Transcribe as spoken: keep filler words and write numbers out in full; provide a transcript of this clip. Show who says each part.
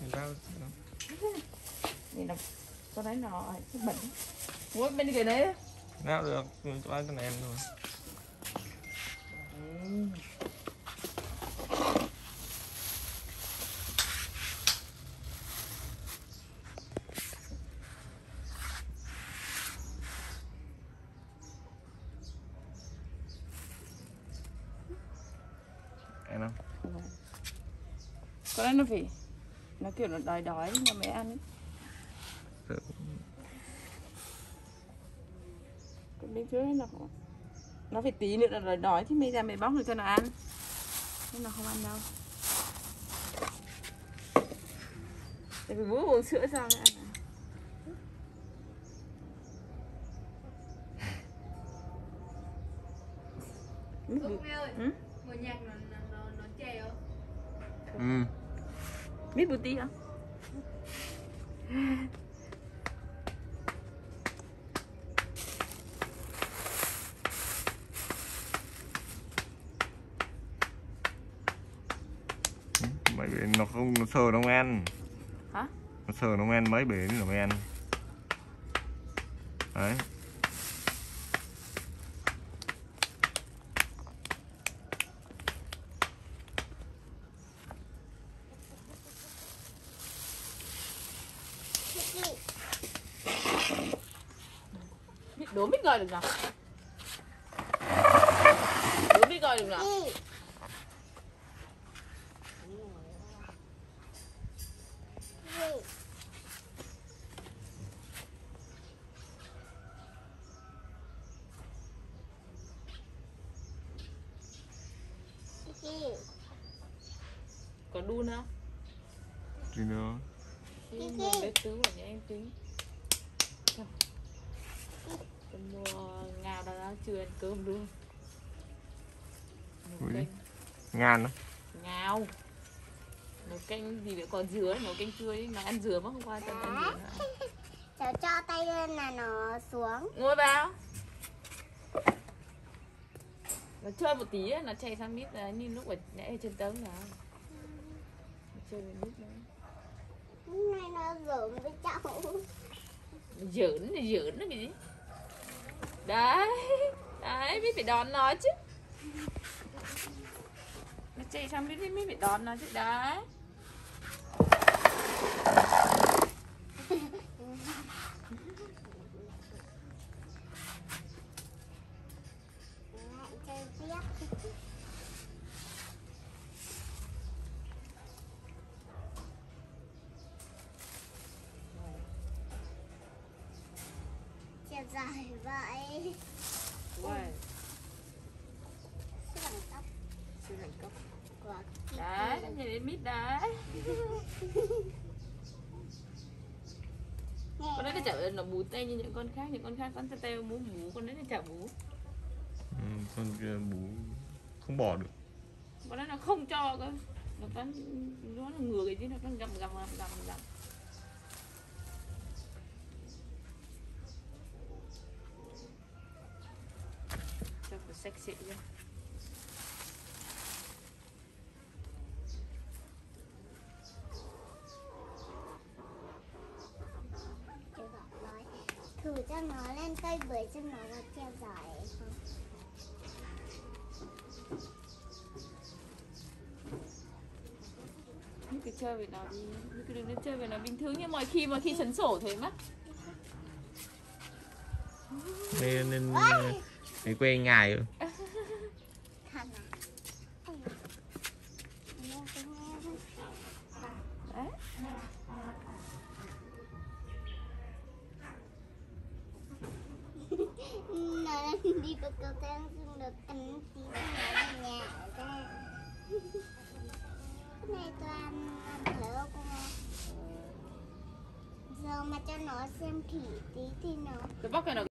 Speaker 1: Nhìn là con đấy nó bẩn. Ngồi bên kia đấy.
Speaker 2: Nào được, cho ăn con em thôi.
Speaker 1: Ừ.
Speaker 2: Ăn không?
Speaker 1: Con đấy nó phải, nó kiểu nó đói đói mà mới ăn ấy.
Speaker 2: Tự...
Speaker 1: Còn bên dưới nó nó phải tí nữa là đói đói thì mới ra mới bóc được cho nó ăn. Nhưng nó không ăn đâu. Tại vì bố uống sữa sao mới ăn à?
Speaker 3: Ước mẹ ơi,
Speaker 1: ừ?
Speaker 3: một nhạc nó, nó, nó, nó chè không?
Speaker 2: Ừ.
Speaker 1: Biết bút tí không?
Speaker 2: Mấy bể nó không, nó sờ nó không ăn.
Speaker 1: Hả?
Speaker 2: Nó sờ nó không ăn, mấy bể nó mới ăn. Đấy.
Speaker 1: Biết đố biết gọi được nào? Đố biết gọi được nào? Có đun không?
Speaker 2: Gì nữa?
Speaker 1: Đi mua bếp tứ của nhà em tính. Con mua ngao đó, đó chưa ăn cơm luôn. Nấu canh.
Speaker 2: Ngan đó.
Speaker 1: Ngao. Nấu canh gì nữa, còn dứa, nấu canh chua ấy. Nó ăn dứa mà hôm qua tao ăn dứa nữa.
Speaker 4: Cháu cho tay lên là nó xuống.
Speaker 1: Ngồi vào. Nó chơi một tí ấy, nó chạy sang mít là như lúc ở nãy trên tấm nào. Nó chơi với mít nữa.
Speaker 4: Hôm nay nó giỡn với cháu.
Speaker 1: Giỡn thì giỡn nó cái gì? Đấy. Đấy, mít phải đón nó chứ. Nó chạy sang mít mít phải đón nó chứ. Đấy.
Speaker 4: Chơi tiếp. Chiều dài vậy.
Speaker 1: Uầy.
Speaker 4: Siêu đẳng cấp
Speaker 1: Siêu đẳng cấp.
Speaker 4: của
Speaker 1: Đấy, nó nhìn đến mít đấy. Con đấy nó chả nó bú tay như những con khác, những con khác con tay tay bú bú, con đấy nó chả bú.
Speaker 2: Ừ, con kia bú không bỏ được.
Speaker 1: Con đấy nó không cho cơ. Nó vẫn nó là ngừa cái gì nó vẫn gầm gầm gầm gầm gầm. Cho phải sexy ra.
Speaker 4: Chị bảo nói thử cho nó lên cây bưởi cho nó vào treo giỏi không?
Speaker 1: Như cái chơi với nó đi, như cái đừng nên chơi với nó bình thường như mọi khi mà khi sấn sổ thế mà.
Speaker 2: Nên nên để quen ngài rồi.
Speaker 4: Thật à?
Speaker 1: Đấy.
Speaker 4: Nó đi vào cầu thang xong được cắn tí cho nó nhả ra. Cái này toàn ăn thử không ạ? Giờ mà cho nó xem thỉ tí thì nó
Speaker 1: Tôi bóc cái nó